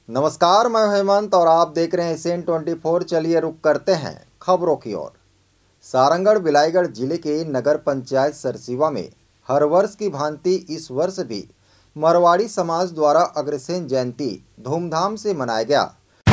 नमस्कार, मैं हेमंत और आप देख रहे हैं SN24। चलिए रुक करते हैं खबरों की ओर। सारंगढ़ बिलाईगढ़ जिले के नगर पंचायत सरसीवा में हर वर्ष की भांति इस वर्ष भी मारवाड़ी समाज द्वारा अग्रसेन जयंती धूमधाम से मनाया गया।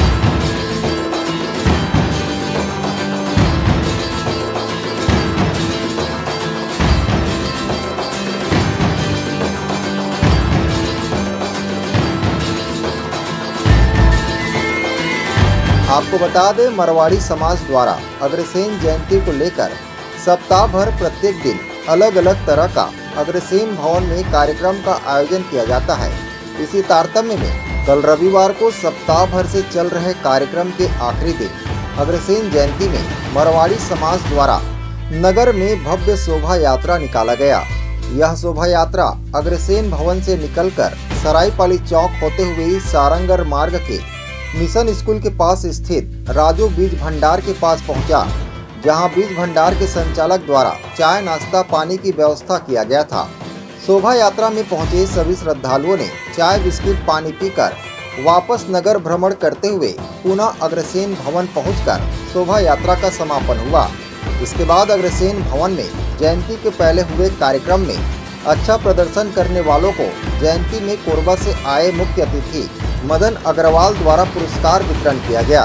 आपको बता दें, मारवाड़ी समाज द्वारा अग्रसेन जयंती को लेकर सप्ताह भर प्रत्येक दिन अलग अलग तरह का अग्रसेन भवन में कार्यक्रम का आयोजन किया जाता है। इसी तारतम्य में कल रविवार को सप्ताह भर से चल रहे कार्यक्रम के आखिरी दिन अग्रसेन जयंती में मारवाड़ी समाज द्वारा नगर में भव्य शोभा यात्रा निकाला गया। यह शोभा यात्रा अग्रसेन भवन से निकलकर सरायपाली चौक होते हुए सारंगढ़ मार्ग के मिशन स्कूल के पास स्थित राजू बीज भंडार के पास पहुंचा, जहां बीज भंडार के संचालक द्वारा चाय नाश्ता पानी की व्यवस्था किया गया था। शोभा यात्रा में पहुंचे सभी श्रद्धालुओं ने चाय बिस्किट पानी पीकर वापस नगर भ्रमण करते हुए पुनः अग्रसेन भवन पहुंचकर शोभा यात्रा का समापन हुआ। इसके बाद अग्रसेन भवन में जयंती के पहले हुए कार्यक्रम में अच्छा प्रदर्शन करने वालों को जयंती में कोरबा से आए मुख्य अतिथि मदन अग्रवाल द्वारा पुरस्कार वितरण किया गया।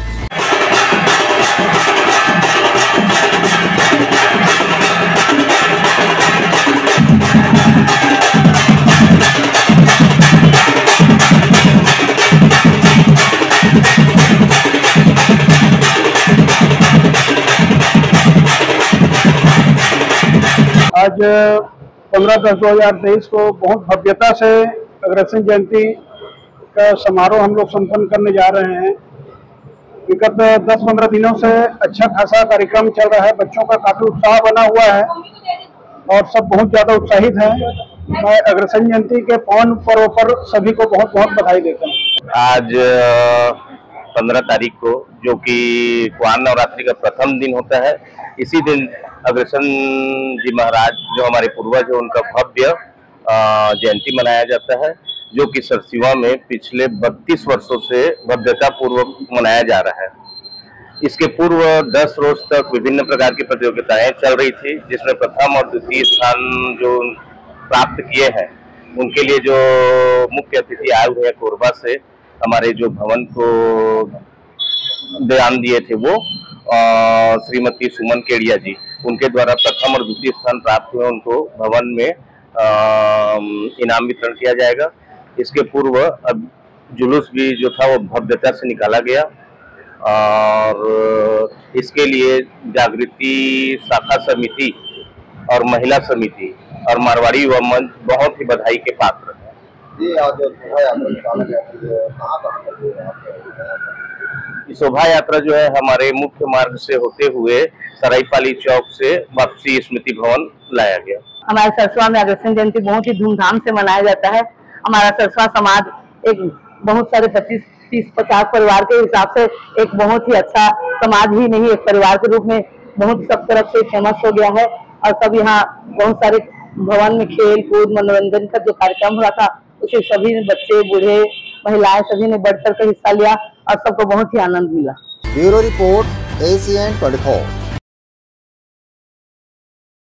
आज 15/10/2023 को बहुत भव्यता से अग्रसेन जयंती का समारोह हम लोग संपन्न करने जा रहे हैं। विगत 10-15 दिनों से अच्छा खासा कार्यक्रम चल रहा है। बच्चों का काफी उत्साह बना हुआ है और सब बहुत ज्यादा उत्साहित हैं। मैं अग्रसेन जयंती के पावन पर्व पर सभी को बहुत बहुत बधाई देता हूँ। आज 15 तारीख को, जो कि कुआर नवरात्रि का प्रथम दिन होता है, इसी दिन अग्रसेन जी महाराज जो हमारे पूर्वज है उनका भव्य जयंती मनाया जाता है, जो कि सरसीवा में पिछले 32 वर्षों से भव्यता पूर्वक मनाया जा रहा है। इसके पूर्व 10 रोज तक विभिन्न प्रकार की प्रतियोगिताएं चल रही थी, जिसमें प्रथम और द्वितीय स्थान जो प्राप्त किए हैं उनके लिए जो मुख्य अतिथि आए हुए हैं कोरबा से, हमारे जो भवन को बयान दिए थे वो श्रीमती सुमन केड़िया जी, उनके द्वारा प्रथम और द्वितीय स्थान प्राप्त हुए उनको भवन में इनाम वितरण किया जाएगा। इसके पूर्व अब जुलूस भी जो था वो भव्यता से निकाला गया और इसके लिए जागृति शाखा समिति और महिला समिति और मारवाड़ी युवा मंच बहुत ही बधाई के पात्र है। शोभा यात्रा जो है हमारे मुख्य मार्ग से होते हुए सरायपाली चौक से वापसी स्मृति भवन लाया गया। हमारे सरसवा में अग्रसेन जयंती बहुत ही धूमधाम से मनाया जाता है। हमारा सरसवा समाज एक बहुत सारे 25-30-50 परिवार के हिसाब से एक बहुत ही अच्छा समाज ही नहीं, एक परिवार के रूप में बहुत सब तरफ से फेमस हो गया है। और सब यहाँ बहुत सारे भवन में खेल कूद मनोरंजन का जो कार्यक्रम हुआ था, उसे सभी बच्चे बूढ़े महिलाएं सभी ने बढ़ चढ़ कर हिस्सा लिया और सबको बहुत ही आनंद मिला। Bureau report SN24।